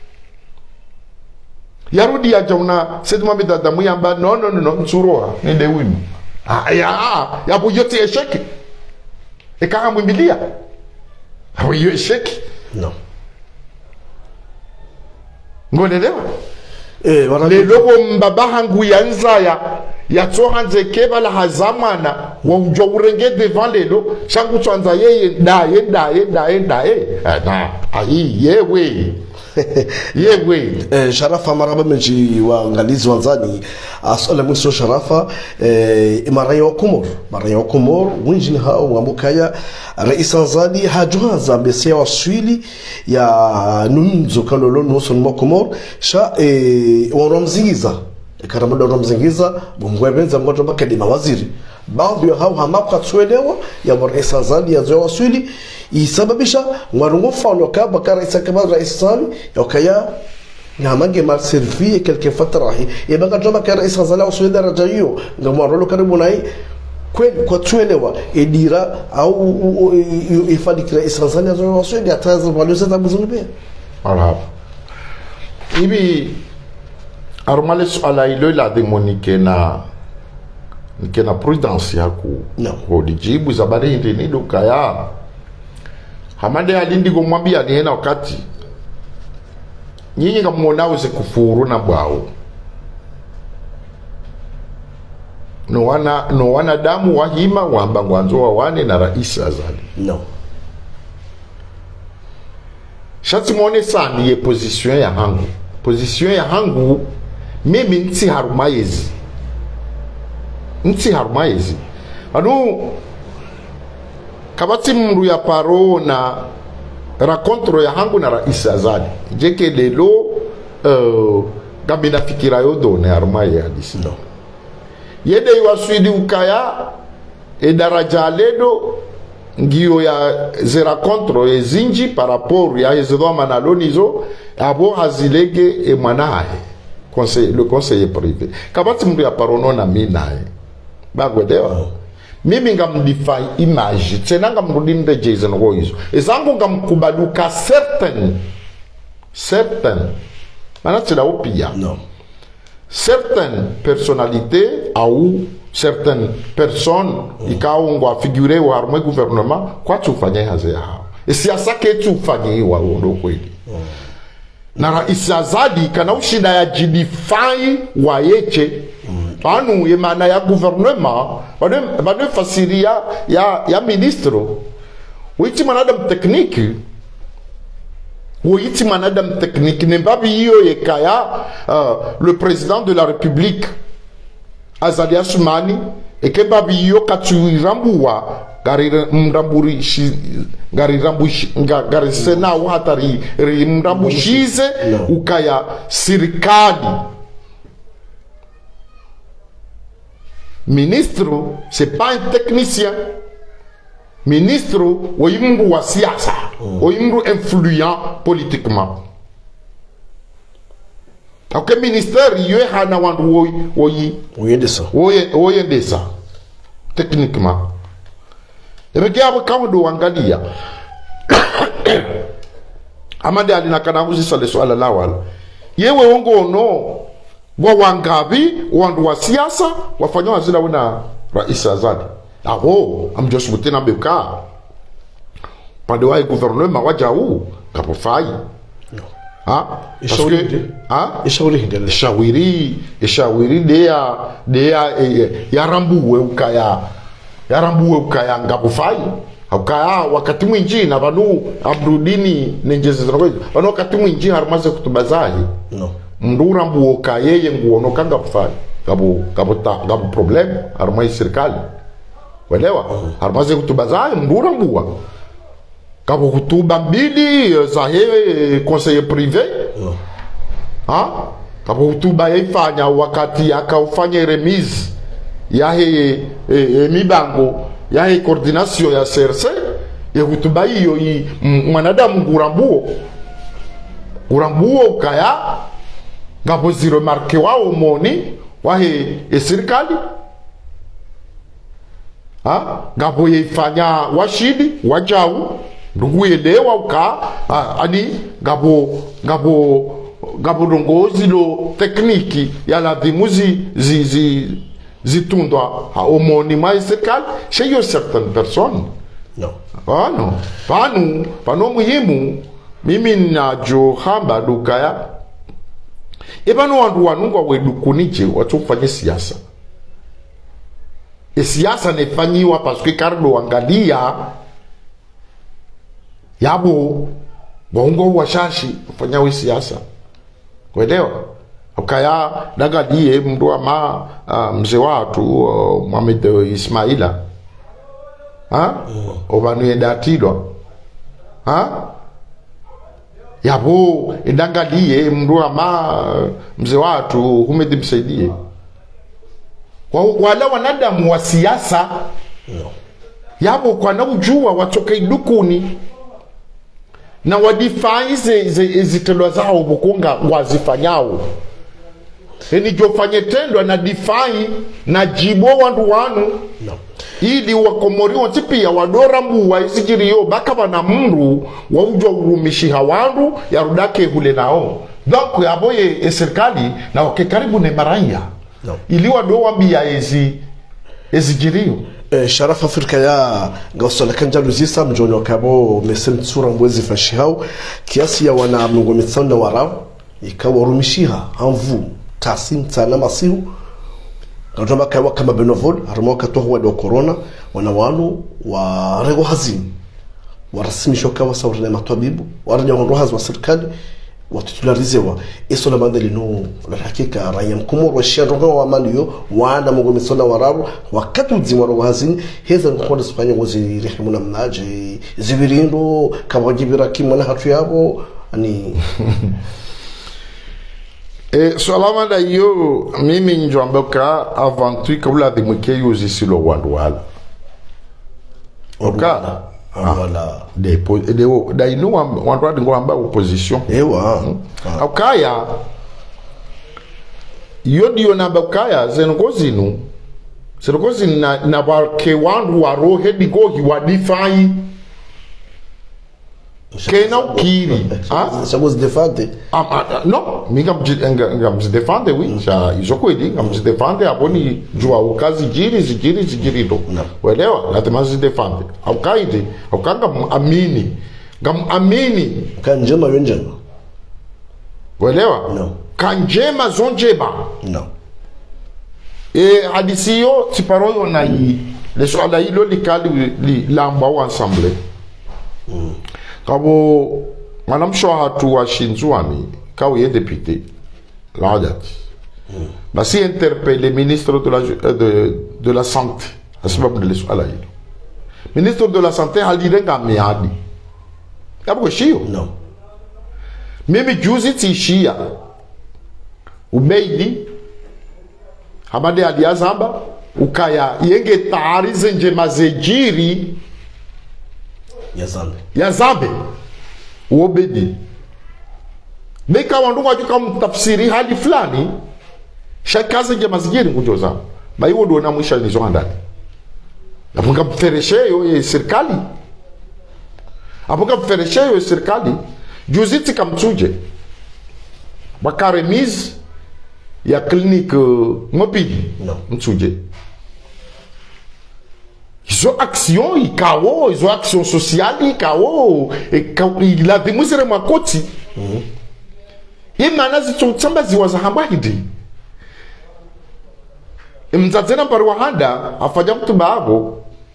yarudi ya jauna Said Mohamed Adam yamba no nsuroa nende winu ya buyote esheki ekanga mwimbilia hawo yo esheki no ngonelewa le logo mbaba hangu ya nzaya ya tsohanze kebala hazamana wa ujo urenge devant lelo shangu tsanza yeye daye na ayi yewe Sharafa maraba menji waangalizi wanzani asala mwiso Sharafa marayo wa Komor winjini hao mwambukaya rais Anzali hajuhaza besia waswili ya nunzo kalolo nuso mwa Komor sha wanamzingiza karamada wanamzingiza bungwebenza mgoto baka di mawaziri baadhi ya hao hamaka tuelewa ya rais Anzali ya zoe waswili isababisha ngwarungo falo kaba kara isakaba rais Sali yakaya ngamage mal servie quelque fatrahi yebaka joma kara isazala uswe daraja hiyo ngamwarolo karibu nai kwa tuelewa edira au ifadikira isazala zo uswe ya taza balose tabuzunbe ala ibi armale ala ilo la demonike na nikena prudence yako no odijibu zabari ndini dukaya hamade alindi kumwambia ni hena wakati nyinyi ngamwona uze kufuru na bwao no wana damu wahima wamba ngwanzo wa wane na rais Azali no shati mwone sani ye position ya hangu mimi nti harumayezi anu kabati mru ya paro na rakontro ya hangu na rais Azali jeke lelo gambina fikira yodo ne harumaye hadisi no yede iwaswidi ukaya daraja ledo ngiyo ya zera kontro ezinji par rapport ya ezo manalonizo abo hazilege mwanae le conseiller privé kabati mru ya parono na minae bagwedewa mimi ngamdify image tena ngamrudinde Jason Royzo ezangu ngamkubaluka certain manatira opia no certaines personnalités ou certaines personnes ikaungwa figure wa arme gouvernement kwa tufanye haze hao siasa ketu fanye wa ndo kweli na rais Azali kana ushida ya jidify wa yeche anu yemana ya gouvernement bade fasiria ya ministro witi manadam technique woyiti manadam technique ne mbabi yo yekaya le président de la République Azali Assoumani et que babi yo katuirambuwa gari sena hatari mrambushize ukaya sirikali. Ministre, c'est pas un technicien. Ministre, oyimru wa siasa, oyimru influent politiquement. Ok, ministère, yé hana wandu oyendesa, techniquement. Et regarde quand on angalia. Amade alina kana uzi sale swala lawala. Yewe wongo no wa wangabi wandu wa siasa wafanywa zila wana rais Azali. Aho amjosu mutena beka. Pande wa gouvernement wajau kapofai. Parce que ishawiri ya rambuwe ukaya ngabufai ukaya wakati mwinji na banu Abdudini nenjeze zinakoje banu wakati mwinji harumaze kutubazahi mndu rambuwe ukayeye nguono kanga bufai gabu problem harumai serikali welewa harumaze kutubazahi mndu rambuwa gabu kutuba mbili zahe conseiller privé gabu kutuba yaifanya wakati akaufanya remise yahe mibango yahe coordination ya CRC ya kutuba hiyo mwanadamu gurambuo ukaya ngabo ziro marke wao moni wahe serikali ngabo yifanya washidi wajau ndugu elewa uka ani ngabo dongozi lo tekniki ya la dimuzi zitundwa omoni mai serikali chez yo certaines personnes non pano muhimu mimi najo hamba dukaya ebano wandu wanungwa wedukunije watu kufanya siasa siasa nefanyiwa parce que Carlo angalia yabo bongo washashi kufanya siasa kuelewa ukaya dagadie mndu ama mzee watu Mohamed Ismaila obanu edatilo yabo idangalie mndu ama mzee watu humedi msaidie wala wanadamu wa siasa yabo kwa na ujua watoka idukuni na wadifai zitelo zao bukunga wazifanyao eni jofanye tendo na define na jibo wandu wanu ili wakomori watipia wadora mbuwa isijirio baka wana mru waujo urumishi hawandu ya rudake hule nao donc yaboye serikali na wake karibu ne maranya ili wado wambia ezijirio Sharaf Afrika ya gausala kanja luzisa mjonyo kabo mesem tsura mwezi fashihau kiasi ya wana mngo mitsanda warau ikawa rumishiha hanvu tasim tsana masihu kajoma kawa kama benovol harmoka tohwa do corona wana wanu wa rego hazim warasimisho kawa sawrina matabibu waranya rohaz wa serikali watitularizewa iso la mandeli no la hakika raya mkumuru wa shiandro wa manio wana mungu misona warabu wakati mzima roho hazini heza nkwada sifanya wazi rehimuna mnaje zibirindo kabajibira kimwana hatu yabo ani swalama da yo mimi njomboka avantui kabula dhimwike yuzi silo wanduwala oka wala da inu wanduwa dingo amba opposition ewa okaya yo diyo namba okaya zenogozinu na barke wandu warohe digogi wadifai kena ukiri Chamos defende non mi ngam defende oui ja izokwedi ngam defende aboni jua ukazi jiri do welewa lazima defende au kaide au kanga amini ngam amini kanjema yonjema welewa no kanjema zonjeba no hadisiyo tiparoyo na yi le swala hilo likali lamba ensemble kabo mwanamsho hatu wa shinzuani kao ye député l'adati basi interpelle ministre de la santé asbabu de l'isala hilo ministre de la santé halirenga miadi hapo shio no mimi juzi tishia ubeidi hamade aliazamba ukaya yenge taarize nje mazejiri ya zambe uobedi beka wandu wajuka mtafsiri hali fulani shakaze nje mazejiri kujoza baiwo ndo na mwisha nizo ndani apunga mferesheyo ya serikali apunga mferesheyo ya serikali juziti kamtuje bakaremiz ya clinique mobile no mtuje izo action ikawo izo action sociale ikawo ila dimuzire makoti imana zitsamba ziwaza hamba hidi imzadzena mpari wahanda afanya kutuba abo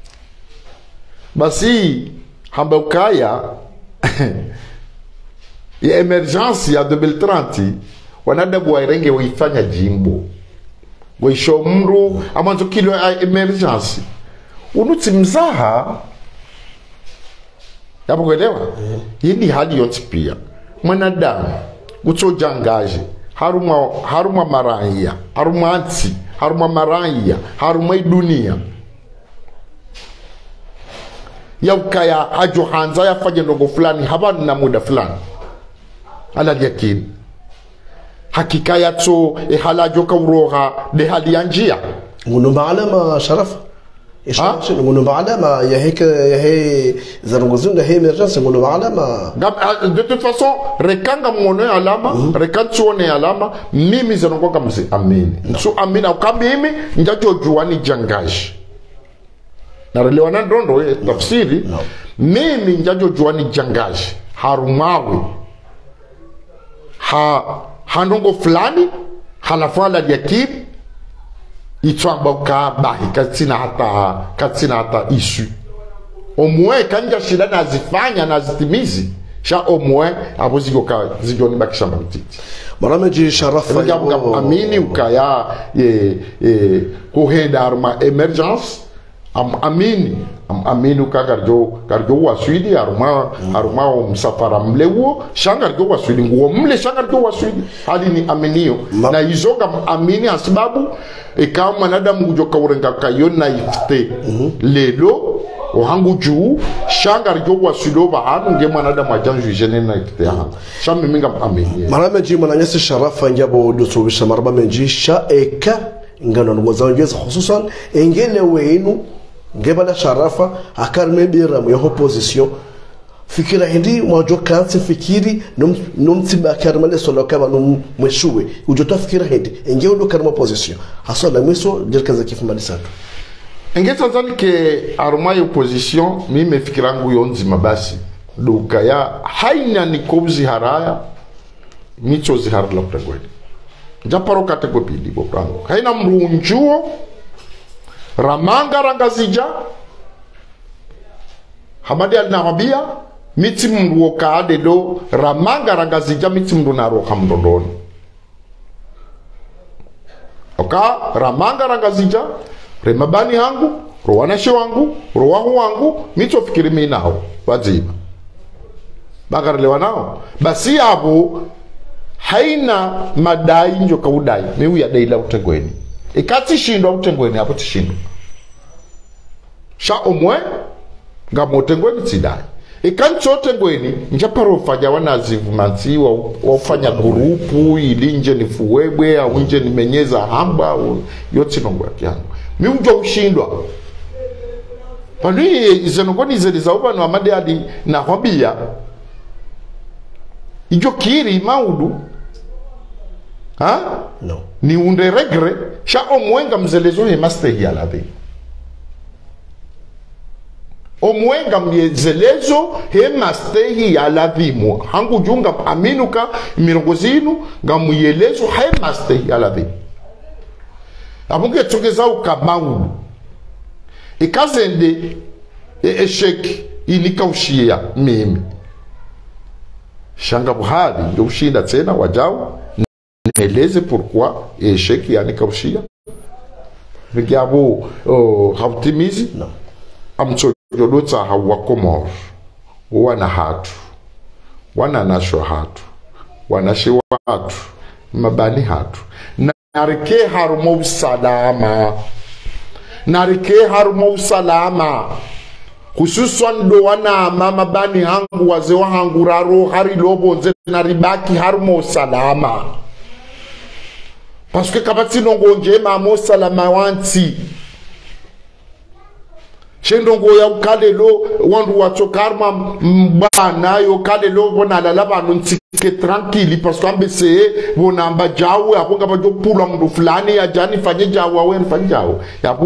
basi hamba ukaya ya emergency ya 2030 wanadabu wairenge waifanya jimbo waisho mru amanzo kilo ya emergency unuti mzaha yapo kuelewa hili hadi yote pia mwanadamu utojangaje haruma maraya haruma anti haruma maraya haruma dunia ya ukaya ajo hanza ya fanya ndogo fulani haba na muda fulani ala yakini hakika yato ehalajo kauroha de hali ya njia ngono maalama sharafa ايش ngono maalama ya he zanongozunda he emergence ngono maalama de toute façon rekanga ngono alama rekantuone alama mimi zanongoka mzi amini nsu amina ukambimi njajo juani jangaji narelewa na ndondo tafsiri mimi njajo juani jangaji harumawe handongo fulani halafala yakib itwamba ukabahi katsina hata isu omwe kanja shida nazifanya nazitimizi sha omwe abo zigoni bakishamba mtiti marameji sharafa ya amini ukaya kuhenda arma emergence amini ukagarjo wa swidi aruma msafara mlewo shangarjo wa swidi nguo mle shangarjo wa swidi hadi ni aminio na izoga amini asibabu ikawa manadamu ujoka urenga kayo na ifte lelo ohangu juu shangarjo wa swidi bahanu nge manadamu ajanju jene na ifte hangu shami minga amini marameji mananyesi sharafa njabo dosubisha maraba menji sha eka ngano ngozangeza hususan engele wenu ngebala sharafa akarme bira mu opposition fikira hindi mwajo kanse fikiri numtiba karmale solo kama numweshuwe ujota fikira hindi engeo ndo karma opposition hasala mwiso jerkaza kifu malisatu engeta zani ke arma opposition mimi fikira ngu yonzima basi duka ya haina nikozi haraya micho zihar la pregwedi japaro kategori pili boprango haina mrunjuo ramanga rangazija hamadi alnawabia miti mruo kaade do ramanga rangazija miti mru naro hamdodoni oka ramanga rangazija remabani hangu rowanashe wangu rowahu wangu mito fikiri minao wazima bagarelewa nao basi abo haina madai njo kaudai miu ya daila utengweni ikati shindo utengweni hapo tishindo sha omwe ngamo utengweni tidai ikancho utengweni njaparo ufanya wanazivumansi wafanya gurupu ilinje nifuwebwe au nje nimenyeza hamba yote nongo ya kiangu miu njo ushindwa pandi izenongoni zeliza ubanu wa madeadi na hobia ijo kiri maudu ha no ni unde regre sha omwenga mzelezo he master ya labe omwenga mzelezo he master ya labimo hangu junga aminuka mirongozinu ngamuyelezo he master ya labe apunge tokeza ukamaudu ikazende eshek inikaushia mimi shanga buhari ndio ushinda tena wajao nieleze pourquoi échec yani kaushia vigabo hautimizi no amchojodota hawa Komor wana hatu wana nasho hatu wanashi watu mabani hatu narike harumo salama hususan do wana mama bani hangu waze wa hangu raro hari lobo nze naribaki harumo salama parce que kabati nongonje mamo salama wanti shendongo ya ukalelo wandu wachokarma mbana yo kalelo bona la banu ntike tranquille parce que ambese bona amba jawu akonga bajo pula mdu fulani ya jani fanye jawu awe fanye jawu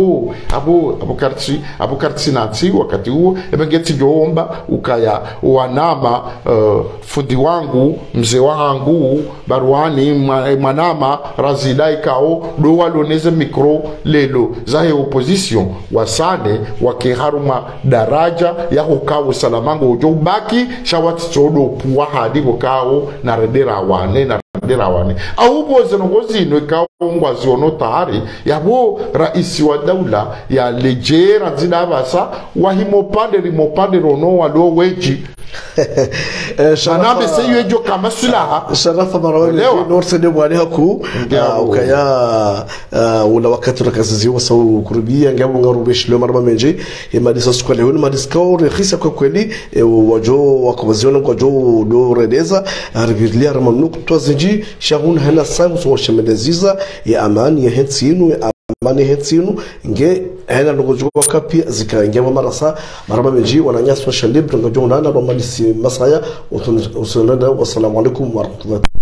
abu kartsi nati wakati huo ebengeti joomba ukaya wanama fundi wangu mzee wangu baruani manama razida ikao do waloneze mikro lelo zahe opposition wasane haruma daraja ya hukawo salamango ujo baki shawati chodo puwa hadi hukawo na redera wane au boze nongozi no ikawo ngwazi ono tayari yabo raisi wa daula ya lejera zina basa rimopande rono walo weji shanabe seyo ejo kama sulaha sharafa marawele norsene bwani haku ukaya wala wakati rakazizi wasau kurubia ngabo ngarubesh lo marba menje imadisa skwale hunu madiskao rekhisa kwa kweli wajo wakomaziona kwa jo do redeza arbilia ramamnuk tozinji shahun hana sabu so shemeleziza ya amani ya hetsinu mani hetsinu nge hena ngojo wakapi zika ngema marasa maraba menji wananyaswa shalib ngojo nana ba malisi masaya usonada wassalamu alaikum warahmatullahi